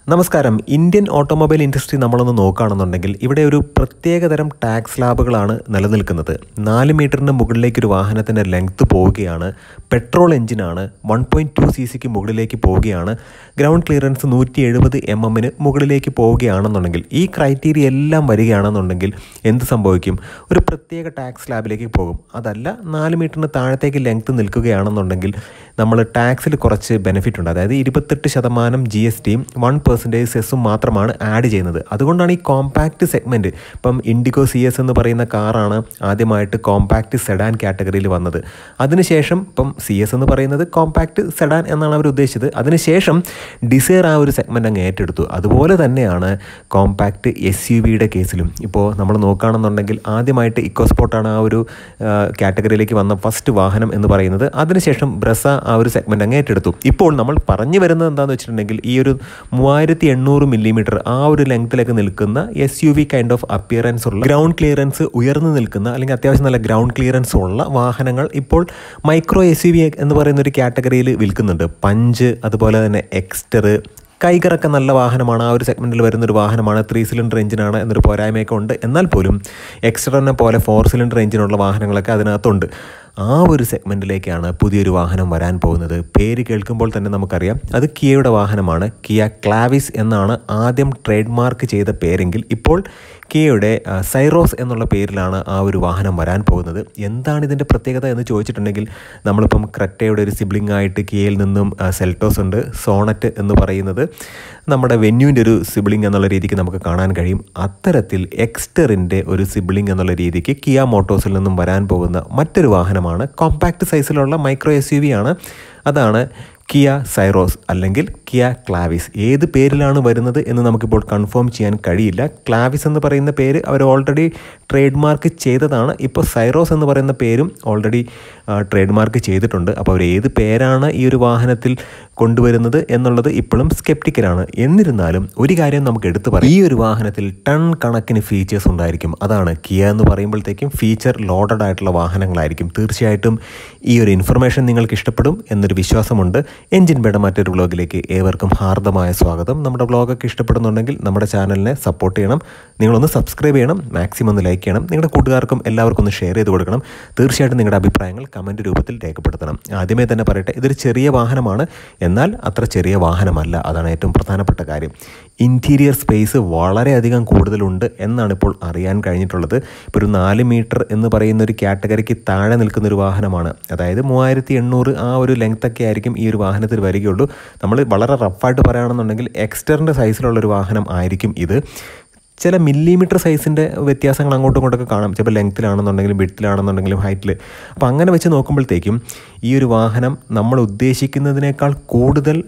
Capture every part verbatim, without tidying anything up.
നമസ്കാരം. Indian automobile industry നമ്മളൊന്ന് നോക്കുകയാണെന്നുണ്ടെങ്കിൽ ഇവിടെ ഒരു പ്രത്യേകതരം ടാക്സ് സ്ലാബുകളാണ് നിലനിൽക്കുന്നത്. നാല് മീറ്ററിന് മുകളിലേക്ക് ഒരു വാഹനത്തിൻ്റെ ലെങ്ത്ത് പോവുകയാണ്. പെട്രോൾ എഞ്ചിനാണ്. വൺ പോയിൻറ്റ് ടു സി സിക്ക് മുകളിലേക്ക് പോവുകയാണ്. ഗ്രൗണ്ട് ക്ലിയറൻസ് നൂറ്റി എഴുപത് എം എമ്മിന് മുകളിലേക്ക് പോവുകയാണെന്നുണ്ടെങ്കിൽ ഈ ക്രൈറ്റീരിയ എല്ലാം വരികയാണെന്നുണ്ടെങ്കിൽ എന്ത് സംഭവിക്കും? ഒരു പ്രത്യേക ടാക്സ് സ്ലാബിലേക്ക് പോകും. അതല്ല, നാല് മീറ്ററിന് താഴത്തേക്ക് ലെങ്ത്ത് നിൽക്കുകയാണെന്നുണ്ടെങ്കിൽ നമ്മൾ ടാക്സിൽ കുറച്ച് ബെനിഫിറ്റ് ഉണ്ട്. അതായത് ഇരുപത്തെട്ട് ശതമാനം ജി എസ് ടിയും വൺ പെർസെൻറ്റേജ് സെസ്സും മാത്രമാണ് ആഡ് ചെയ്യുന്നത്. അതുകൊണ്ടാണ് ഈ കോമ്പാക്റ്റ് സെഗ്മെൻറ്റ്, ഇപ്പം ഇൻഡിഗോ സി എസ് എന്ന് പറയുന്ന കാറാണ് ആദ്യമായിട്ട് കോമ്പാക്റ്റ് സെഡാൻ കാറ്റഗറിയിൽ വന്നത്. അതിനുശേഷം ഇപ്പം സി എസ് എന്ന് പറയുന്നത് കോമ്പാക്റ്റ് സെഡാൻ എന്നാണ് അവർ ഉദ്ദേശിച്ചത്. അതിനുശേഷം ഡിസയർ ആ ഒരു സെഗ്മെൻറ്റ് അങ്ങ് ഏറ്റെടുത്തു. അതുപോലെ തന്നെയാണ് കോമ്പാക്റ്റ് എസ് യു വിയുടെ കേസിലും. ഇപ്പോൾ നമ്മൾ നോക്കുകയാണെന്നുണ്ടെങ്കിൽ ആദ്യമായിട്ട് ഇക്കോസ്പോർട്ടാണ് ആ ഒരു കാറ്റഗറിയിലേക്ക് വന്ന ഫസ്റ്റ് വാഹനം എന്ന് പറയുന്നത്. അതിനുശേഷം ബ്രസ ആ ഒരു സെഗ്മെൻറ്റ് അങ്ങ് ഏറ്റെടുത്തു. ഇപ്പോൾ നമ്മൾ പറഞ്ഞു വരുന്നത് എന്താണെന്ന് വെച്ചിട്ടുണ്ടെങ്കിൽ ഈ ഒരു മൂവായിരത്തി എണ്ണൂറ് മില്ലിമീറ്റർ ആ ഒരു ലെങ്ത്തിലേക്ക് നിൽക്കുന്ന S U V kind of appearance ഉള്ള, ഗ്രൗണ്ട് ക്ലിയറൻസ് ഉയർന്നു നിൽക്കുന്ന അല്ലെങ്കിൽ അത്യാവശ്യം നല്ല ഗ്രൗണ്ട് ക്ലിയറൻസ് ഉള്ള വാഹനങ്ങൾ ഇപ്പോൾ മൈക്രോ എസ് യു വി എന്ന് പറയുന്ന ഒരു കാറ്റഗറിയിൽ വിൽക്കുന്നുണ്ട്. പഞ്ച്, അതുപോലെ തന്നെ എക്സ്റ്റർ, കൈകറൊക്കെ നല്ല വാഹനമാണ്. ആ ഒരു സെഗ്മെൻറ്റിൽ വരുന്നൊരു വാഹനമാണ്. ത്രീ സിലിണ്ടർ എഞ്ചിനാണ് എന്നൊരു പോരായ്മയൊക്കെ ഉണ്ട്. എന്നാൽ പോലും എക്സ്റ്ററിനെ പോലെ ഫോർ സിലിണ്ടർ എഞ്ചിനുള്ള വാഹനങ്ങളൊക്കെ അതിനകത്തുണ്ട്. ആ ഒരു സെഗ്മെൻറ്റിലേക്കാണ് പുതിയൊരു വാഹനം വരാൻ പോകുന്നത്. പേര് കേൾക്കുമ്പോൾ തന്നെ നമുക്കറിയാം അത് കിയയുടെ വാഹനമാണ്. കിയ ക്ലാവിസ് എന്നാണ് ആദ്യം ട്രേഡ് മാർക്ക് ചെയ്ത പേരെങ്കിൽ ഇപ്പോൾ കിയയുടെ സൈറോസ് എന്നുള്ള പേരിലാണ് ആ ഒരു വാഹനം വരാൻ പോകുന്നത്. എന്താണ് ഇതിൻ്റെ പ്രത്യേകത എന്ന് ചോദിച്ചിട്ടുണ്ടെങ്കിൽ, നമ്മളിപ്പം ക്രെറ്റയുടെ ഒരു സിബ്ലിംഗ് ആയിട്ട് കിയയിൽ നിന്നും സെൽട്ടോസ് ഉണ്ട്. സോണറ്റ് എന്ന് പറയുന്നത് നമ്മുടെ വെന്യൂവിൻ്റെ ഒരു സിബ്ലിംഗ് എന്നുള്ള രീതിക്ക് നമുക്ക് കാണാൻ കഴിയും. അത്തരത്തിൽ എക്സ്റ്ററിൻ്റെ ഒരു സിബ്ലിംഗ് എന്നുള്ള രീതിക്ക് കിയ മോട്ടോഴ്സിൽ നിന്നും വരാൻ പോകുന്ന മറ്റൊരു വാഹനമാണ് കോമ്പാക്റ്റ് സൈസിലുള്ള മൈക്രോ എസ് യു വി ആണ്. അതാണ് കിയ സൈറോസ് അല്ലെങ്കിൽ കിയ ക്ലാവിസ്. ഏത് പേരിലാണ് വരുന്നത് എന്ന് നമുക്കിപ്പോൾ കൺഫേം ചെയ്യാൻ കഴിയില്ല. ക്ലാവിസ് എന്ന് പറയുന്ന പേര് അവർ ഓൾറെഡി ട്രേഡ് മാർക്ക് ചെയ്തതാണ്. ഇപ്പോൾ സൈറോസ് എന്ന് പറയുന്ന പേരും ഓൾറെഡി ട്രേഡ് മാർക്ക് ചെയ്തിട്ടുണ്ട്. അപ്പോൾ അവർ ഏത് പേരാണ് ഈ ഒരു വാഹനത്തിൽ കൊണ്ടുവരുന്നത് എന്നുള്ളത് ഇപ്പോഴും സ്കെപ്റ്റിക്കലാണ്. എന്നിരുന്നാലും ഒരു കാര്യം നമുക്ക് എടുത്തു പറയാം, ഈ ഒരു വാഹനത്തിൽ ടൺ കണക്കിന് ഫീച്ചേഴ്സ് ഉണ്ടായിരിക്കും. അതാണ് കിയ എന്ന് പറയുമ്പോഴത്തേക്കും ഫീച്ചർ ലോഡഡ് ആയിട്ടുള്ള വാഹനങ്ങളായിരിക്കും. തീർച്ചയായിട്ടും ഈ ഒരു ഇൻഫർമേഷൻ നിങ്ങൾക്ക് ഇഷ്ടപ്പെടും എന്നൊരു വിശ്വാസമുണ്ട്. എൻജിൻ ബേയുടെ മറ്റൊരു വ്ളോഗിലേക്ക് ഏവർക്കും ഹാർദമായ സ്വാഗതം. നമ്മുടെ വ്ളോഗൊക്കെ ഇഷ്ടപ്പെടുന്നുണ്ടെങ്കിൽ നമ്മുടെ ചാനലിനെ സപ്പോർട്ട് ചെയ്യണം. നിങ്ങളൊന്ന് സബ്സ്ക്രൈബ് ചെയ്യണം, മാക്സിമം ഒന്ന് ലൈക്ക് ചെയ്യണം, നിങ്ങളുടെ കൂട്ടുകാർക്കും എല്ലാവർക്കും ഒന്ന് ഷെയർ ചെയ്ത് കൊടുക്കണം. തീർച്ചയായിട്ടും നിങ്ങളുടെ അഭിപ്രായങ്ങൾ കമൻറ്റ് രൂപത്തിൽ രേഖപ്പെടുത്തണം. ആദ്യമേ തന്നെ പറയട്ടെ, ഇതൊരു ചെറിയ വാഹനമാണ്, എന്നാൽ അത്ര ചെറിയ വാഹനമല്ല. അതാണ് ഏറ്റവും പ്രധാനപ്പെട്ട കാര്യം. ഇൻറ്റീരിയർ സ്പേസ് വളരെയധികം കൂടുതലുണ്ട് എന്നാണ് ഇപ്പോൾ അറിയാൻ കഴിഞ്ഞിട്ടുള്ളത്. ഇപ്പോൾ ഒരു നാല് മീറ്റർ എന്ന് പറയുന്ന ഒരു കാറ്റഗറിക്ക് താഴെ നിൽക്കുന്നൊരു വാഹനമാണ്. അതായത് മൂവായിരത്തി എണ്ണൂറ് ആ ഒരു ലെങ്ത്തൊക്കെ ആയിരിക്കും ഈ ഒരു വാഹനത്തിൽ വരികയുള്ളൂ. നമ്മൾ വളരെ റഫായിട്ട് പറയുകയാണെന്നുണ്ടെങ്കിൽ എക്സ്റ്ററിൻ്റെ സൈസിലുള്ളൊരു വാഹനം ആയിരിക്കും ഇത്. ചില മില്ലിമീറ്റർ സൈസിൻ്റെ വ്യത്യാസങ്ങൾ അങ്ങോട്ടും ഇങ്ങോട്ടൊക്കെ കാണാം. ചിലപ്പോൾ ലെങ്ത്തിലാണെന്നുണ്ടെങ്കിലും വിഡ്ത്തിലാണെന്നുണ്ടെങ്കിലും ഹൈറ്റിൽ. അപ്പോൾ അങ്ങനെ വെച്ച് നോക്കുമ്പോഴത്തേക്കും ഈ ഒരു വാഹനം നമ്മൾ ഉദ്ദേശിക്കുന്നതിനേക്കാൾ കൂടുതൽ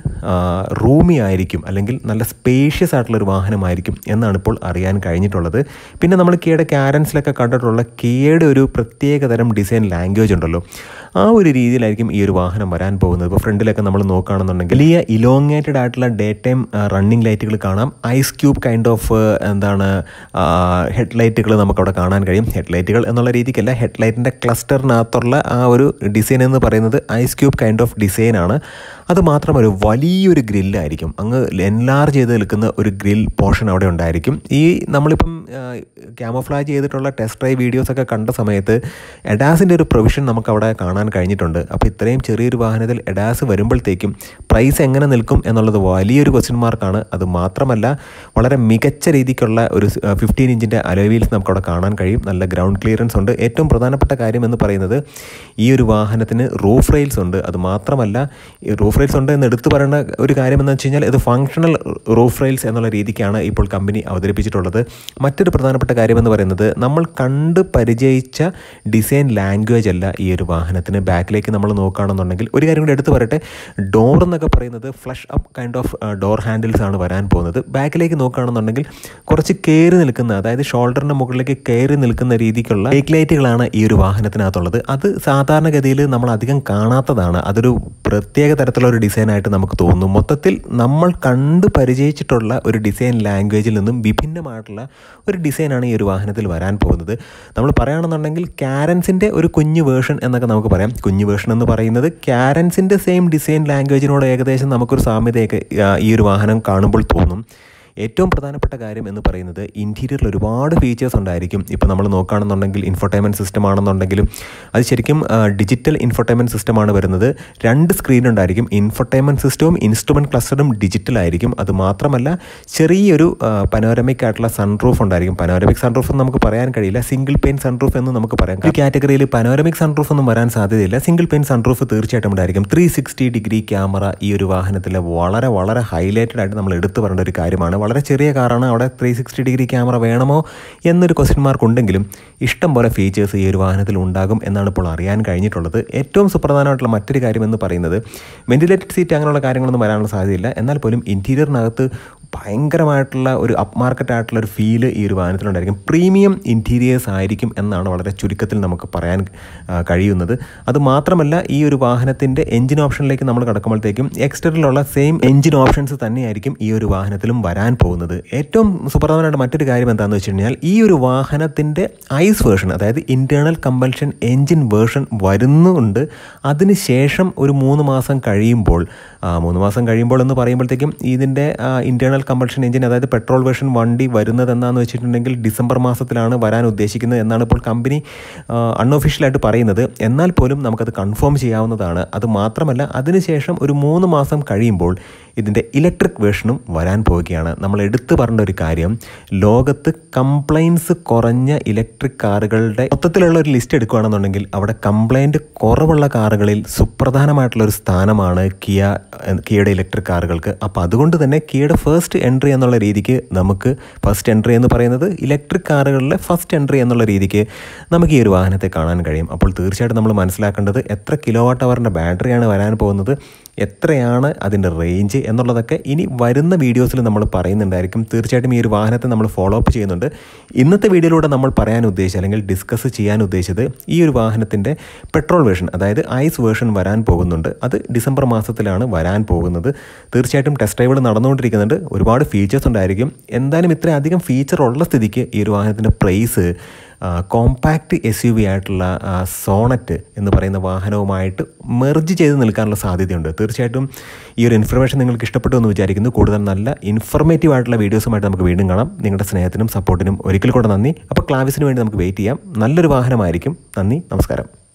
റൂമി ആയിരിക്കും, അല്ലെങ്കിൽ നല്ല സ്പേഷ്യസ് ആയിട്ടുള്ളൊരു വാഹനമായിരിക്കും എന്നാണ് ഇപ്പോൾ അറിയാൻ കഴിഞ്ഞിട്ടുള്ളത്. പിന്നെ നമ്മൾ കിയയുടെ കാരൻസിലൊക്കെ കണ്ടിട്ടുള്ള കിയയുടെ ഒരു പ്രത്യേകതരം ഡിസൈൻ ലാംഗ്വേജ് ഉണ്ടല്ലോ, ആ ഒരു രീതിയിലായിരിക്കും ഈ ഒരു വാഹനം വരാൻ പോകുന്നത്. ഇപ്പോൾ ഫ്രണ്ടിലൊക്കെ നമ്മൾ നോക്കുകയാണെന്നുണ്ടെങ്കിൽ വലിയ ഇലോങ്ങേറ്റഡ് ആയിട്ടുള്ള ഡേ ടൈം റണ്ണിങ് ലൈറ്റുകൾ കാണാം. ഐസ് ക്യൂബ് കൈൻഡ് ഓഫ് എന്താണ് ഹെഡ് ലൈറ്റുകൾ നമുക്കവിടെ കാണാൻ കഴിയും. ഹെഡ് ലൈറ്റുകൾ എന്നുള്ള രീതിക്കല്ല, ഹെഡ് ലൈറ്റിൻ്റെ ക്ലസ്റ്ററിനകത്തുള്ള ആ ഒരു ഡിസൈൻ എന്ന് പറയുന്നത് ഐസ് ക്യൂബ് കൈൻഡ് ഓഫ് ഡിസൈനാണ്. അത് മാത്രമല്ല വലിയൊരു ഗ്രില്ലായിരിക്കും, അങ്ങ് എൻലാർജ് ചെയ്ത് നിൽക്കുന്ന ഒരു ഗ്രിൽ പോർഷൻ അവിടെ ഉണ്ടായിരിക്കും. ഈ നമ്മളിപ്പം ക്യാമോഫ്ലാജ് ചെയ്തിട്ടുള്ള ടെസ്റ്റ് ഡ്രൈവ് വീഡിയോസൊക്കെ കണ്ട സമയത്ത് എഡാസിൻ്റെ ഒരു പ്രൊവിഷൻ നമുക്കവിടെ കാണാൻ കഴിഞ്ഞിട്ടുണ്ട്. അപ്പോൾ ഇത്രയും ചെറിയൊരു വാഹനത്തിൽ എഡാസ് വരുമ്പോഴത്തേക്കും പ്രൈസ് എങ്ങനെ നിൽക്കും എന്നുള്ളത് വലിയൊരു ക്വസ്റ്റ്യൻ മാർക്കാണ്. അത് മാത്രമല്ല വളരെ മികച്ച രീതിക്കുള്ള ഒരു ഫിഫ്റ്റീൻ ഇഞ്ചിൻ്റെ അലോയ് വീൽസ് നമുക്കവിടെ കാണാൻ കഴിയും. നല്ല ഗ്രൗണ്ട് ക്ലിയറൻസ് ഉണ്ട്. ഏറ്റവും പ്രധാനപ്പെട്ട കാര്യം എന്ന് പറയുന്നത് ഈ ഒരു വാഹനത്തിന് റൂഫ് റെയിൽസ് ഉണ്ട്. അത് മാത്രമല്ല, ഈ റൂഫ് റെയിൽസ് ഉണ്ട് എന്ന് എടുത്തു പറയേണ്ട ഒരു കാര്യം എന്ന് വെച്ച് കഴിഞ്ഞാൽ ഇത് ഫങ്ഷണൽ റൂഫ് റെയിൽസ് എന്നുള്ള രീതിക്കാണ് ഇപ്പോൾ കമ്പനി അവതരിപ്പിച്ചിട്ടുള്ളത്. മറ്റൊരു പ്രധാനപ്പെട്ട കാര്യം എന്ന് പറയുന്നത് നമ്മൾ കണ്ട് പരിചയിച്ച ഡിസൈൻ ലാംഗ്വേജ് അല്ല ഈ ഒരു വാഹനത്തിന്. ബാക്കിലേക്ക് നമ്മൾ നോക്കുകയാണെന്നുണ്ടെങ്കിൽ ഒരു കാര്യം കൂടി എടുത്തു പറയട്ടെ, ഡോർ എന്നൊക്കെ പറയുന്നത് flush up kind of door handles ആണ് വരാൻ പോകുന്നത്. ബാക്കിലേക്ക് നോക്കുകയാണെന്നുണ്ടെങ്കിൽ കുറച്ച് കയറി നിൽക്കുന്ന, അതായത് ഷോൾഡറിൻ്റെ മുകളിലേക്ക് കയറി നിൽക്കുന്ന രീതിക്കുള്ള ബേക്ക് ലൈറ്റുകളാണ് ഈ ഒരു വാഹനത്തിനകത്തുള്ളത്. അത് സാധാരണഗതിയിൽ നമ്മൾ അധികം കാണാത്തതാണ്. അതൊരു പ്രത്യേക തരത്തിലുള്ള ഒരു ഡിസൈനായിട്ട് നമുക്ക് തോന്നും. മൊത്തത്തിൽ നമ്മൾ കണ്ട് പരിചയിച്ചിട്ടുള്ള ഒരു ഡിസൈൻ ലാംഗ്വേജിൽ നിന്നും വിഭിന്നമായിട്ടുള്ള ഒരു ഡിസൈനാണ് ഈ ഒരു വാഹനത്തിൽ വരാൻ പോകുന്നത്. നമ്മൾ പറയുകയാണെന്നുണ്ടെങ്കിൽ കാരൻസിൻ്റെ ഒരു കുഞ്ഞു വേർഷൻ എന്നൊക്കെ നമുക്ക് പറയാം. കുഞ്ഞു വേർഷൻ എന്ന് പറയുന്നത് കാരൻസിൻ്റെ സെയിം ഡിസൈൻ ലാംഗ്വേജിനോട് ഏകദേശം നമുക്കൊരു സാമ്യതയൊക്കെ ഈ ഒരു വാഹനം കാണുമ്പോൾ തോന്നും. ഏറ്റവും പ്രധാനപ്പെട്ട കാര്യം എന്ന് പറയുന്നത് ഇൻറ്റീരിയറിൽ ഒരുപാട് ഫീച്ചേഴ്സ് ഉണ്ടായിരിക്കും. ഇപ്പോൾ നമ്മൾ നോക്കുകയാണെന്നുണ്ടെങ്കിൽ ഇൻഫോർടൈൻമെൻറ്റ് സിസ്റ്റം ആണെന്നുണ്ടെങ്കിലും അത് ശരിക്കും ഡിജിറ്റൽ ഇൻഫോർടൈൻമെൻറ്റ് സിസ്റ്റമാണ് വരുന്നത്. രണ്ട് സ്ക്രീൻ ഉണ്ടായിരിക്കും. ഇൻഫോർടൈൻമെൻറ്റ് സിസ്റ്റവും ഇൻസ്ട്രുമെൻറ്റ് ക്ലസ്റ്ററും ഡിജിറ്റലായിരിക്കും. അത് മാത്രമല്ല ചെറിയൊരു പനോരമിക് ആയിട്ടുള്ള സൺറൂഫ് ഉണ്ടായിരിക്കും. പനോരമിക് സൺറൂഫ് എന്ന് നമുക്ക് പറയാൻ കഴിയില്ല, സിംഗിൾ പെയിൻ സൺറൂഫ് എന്ന് നമുക്ക് പറയാം. ഈ കാറ്റഗറിയിൽ പനോരമിക് സൺറൂഫ് ഒന്നും വരാൻ സാധ്യതയില്ല. സിംഗിൾ പെയിൻ സൺറൂഫ് തീർച്ചയായിട്ടും ഉണ്ടായിരിക്കും. ത്രീ സിക്സ്റ്റി ഡിഗ്രി ക്യാമറ ഈ ഒരു വാഹനത്തിൽ വളരെ വളരെ ഹൈലൈറ്റഡ് ആയിട്ട് നമ്മൾ എടുത്തു പറയേണ്ട ഒരു കാര്യമാണ്. വളരെ ചെറിയ കാറാണ്, അവിടെ ത്രീ സിക്സ്റ്റി ഡിഗ്രി ക്യാമറ വേണമോ എന്നൊരു ക്വസ്റ്റ്യൻ മാർക്ക് ഉണ്ടെങ്കിലും ഇഷ്ടം പോലെ ഫീച്ചേഴ്സ് ഈ ഒരു വാഹനത്തിൽ ഉണ്ടാകും എന്നാണ് ഇപ്പോൾ അറിയാൻ കഴിഞ്ഞിട്ടുള്ളത്. ഏറ്റവും സുപ്രധാനമായിട്ടുള്ള മറ്റൊരു കാര്യം എന്ന് പറയുന്നത് വെന്റിലേറ്റഡ് സീറ്റ് അങ്ങനെയുള്ള കാര്യങ്ങളൊന്നും വരാനുള്ള സാധ്യതയില്ല. എന്നാൽ പോലും ഇൻറ്റീരിയറിനകത്ത് ഭയങ്കരമായിട്ടുള്ള ഒരു അപ്പ് മാർക്കറ്റ് ആയിട്ടുള്ള ഒരു ഫീല് ഈ ഒരു വാഹനത്തിലുണ്ടായിരിക്കും. പ്രീമിയം ഇൻറ്റീരിയേഴ്സ് ആയിരിക്കും എന്നാണ് വളരെ ചുരുക്കത്തിൽ നമുക്ക് പറയാൻ കഴിയുന്നത്. അതുമാത്രമല്ല ഈ ഒരു വാഹനത്തിൻ്റെ എഞ്ചിൻ ഓപ്ഷനിലേക്ക് നമ്മൾ കടക്കുമ്പോഴത്തേക്കും എക്സ്റ്ററിലുള്ള സെയിം എഞ്ചിൻ ഓപ്ഷൻസ് തന്നെയായിരിക്കും ഈ ഒരു വാഹനത്തിലും വരാൻ പോകുന്നത്. ഏറ്റവും സുപ്രധാനമായിട്ട് മറ്റൊരു കാര്യം എന്താണെന്ന് വെച്ച് കഴിഞ്ഞാൽ ഈ ഒരു വാഹനത്തിൻ്റെ ഐസ് വേർഷൻ, അതായത് ഇൻറ്റേർണൽ കമ്പൽഷൻ എഞ്ചിൻ വേർഷൻ വരുന്നുണ്ട്. അതിനുശേഷം ഒരു മൂന്ന് മാസം കഴിയുമ്പോൾ മൂന്ന് മാസം കഴിയുമ്പോൾ എന്ന് പറയുമ്പോഴത്തേക്കും ഇതിൻ്റെ ഇൻറ്റേർണൽ കമ്പൽഷൻ എഞ്ചിൻ, അതായത് പെട്രോൾ വേർഷൻ വണ്ടി വരുന്നത് എന്താണെന്ന് വെച്ചിട്ടുണ്ടെങ്കിൽ ഡിസംബർ മാസത്തിലാണ് വരാൻ ഉദ്ദേശിക്കുന്നത് എന്നാണ് ഇപ്പോൾ കമ്പനി അൺഒഫീഷ്യലായിട്ട് പറയുന്നത്. എന്നാൽ പോലും നമുക്കത് കൺഫേം ചെയ്യാവുന്നതാണ്. അത് മാത്രമല്ല അതിനുശേഷം ഒരു മൂന്ന് മാസം കഴിയുമ്പോൾ ഇതിൻ്റെ ഇലക്ട്രിക് വേർഷനും വരാൻ പോവുകയാണ്. നമ്മൾ എടുത്തു പറഞ്ഞ ഒരു കാര്യം, ലോകത്ത് കംപ്ലൈൻസ് കുറഞ്ഞ ഇലക്ട്രിക് കാറുകളുടെ മൊത്തത്തിലുള്ള ഒരു ലിസ്റ്റ് എടുക്കുകയാണെന്നുണ്ടെങ്കിൽ അവിടെ കംപ്ലൈൻറ്റ് കുറവുള്ള കാറുകളിൽ സുപ്രധാനമായിട്ടുള്ളൊരു സ്ഥാനമാണ് കിയ കിയയുടെ ഇലക്ട്രിക് കാറുകൾക്ക്. അപ്പോൾ അതുകൊണ്ട് തന്നെ കിയയുടെ ഫസ്റ്റ് എൻട്രി എന്നുള്ള രീതിക്ക് നമുക്ക് ഫസ്റ്റ് എൻട്രി എന്ന് പറയുന്നത് ഇലക്ട്രിക് കാറുകളിലെ ഫസ്റ്റ് എൻട്രി എന്നുള്ള രീതിക്ക് നമുക്ക് ഈ ഒരു വാഹനത്തെ കാണാൻ കഴിയും. അപ്പോൾ തീർച്ചയായിട്ടും നമ്മൾ മനസ്സിലാക്കേണ്ടത് എത്ര കിലോ വാട്ട് അവറിൻ്റെ ബാറ്ററിയാണ് വരാൻ പോകുന്നത്, എത്രയാണ് അതിൻ്റെ റേഞ്ച് എന്നുള്ളതൊക്കെ ഇനി വരുന്ന വീഡിയോസിൽ നമ്മൾ പറയുന്നുണ്ടായിരിക്കും. തീർച്ചയായിട്ടും ഈ ഒരു വാഹനത്തെ നമ്മൾ ഫോളോ അപ്പ് ചെയ്യുന്നുണ്ട്. ഇന്നത്തെ വീഡിയോയിലൂടെ നമ്മൾ പറയാൻ ഉദ്ദേശിച്ചത് അല്ലെങ്കിൽ ഡിസ്കസ് ചെയ്യാൻ ഉദ്ദേശിച്ചത് ഈ ഒരു വാഹനത്തിൻ്റെ പെട്രോൾ വേർഷൻ, അതായത് ഐസ് വേർഷൻ വരാൻ പോകുന്നുണ്ട്. അത് ഡിസംബർ മാസത്തിലാണ് വരാൻ പോകുന്നത്. തീർച്ചയായിട്ടും ടെസ്റ്റ് ഡ്രൈവുകൾ നടന്നുകൊണ്ടിരിക്കുന്നുണ്ട്. ഒരുപാട് ഫീച്ചേഴ്സ് ഉണ്ടായിരിക്കും. എന്തായാലും ഇത്രയധികം ഫീച്ചർ ഉള്ള സ്ഥിതിക്ക് ഈ ഒരു വാഹനത്തിൻ്റെ price compact S U V ആയിട്ടുള്ള സോണറ്റ് എന്ന് പറയുന്ന വാഹനവുമായിട്ട് മെർജ് ചെയ്ത് നിൽക്കാനുള്ള സാധ്യതയുണ്ട്. തീർച്ചയായിട്ടും ഈ ഒരു ഇൻഫർമേഷൻ നിങ്ങൾക്ക് ഇഷ്ടപ്പെട്ടു എന്ന് വിചാരിക്കുന്നു. കൂടുതൽ നല്ല ഇൻഫർമേറ്റീവ് ആയിട്ടുള്ള വീഡിയോസുമായിട്ട് നമുക്ക് വീണ്ടും കാണാം. നിങ്ങളുടെ സ്നേഹത്തിനും സപ്പോർട്ടിനും ഒരിക്കൽ കൂടെ നന്ദി. അപ്പോൾ ക്ലാവിസിന് വേണ്ടി നമുക്ക് വെയിറ്റ് ചെയ്യാം. നല്ലൊരു വാഹനമായിരിക്കും. നന്ദി, നമസ്കാരം.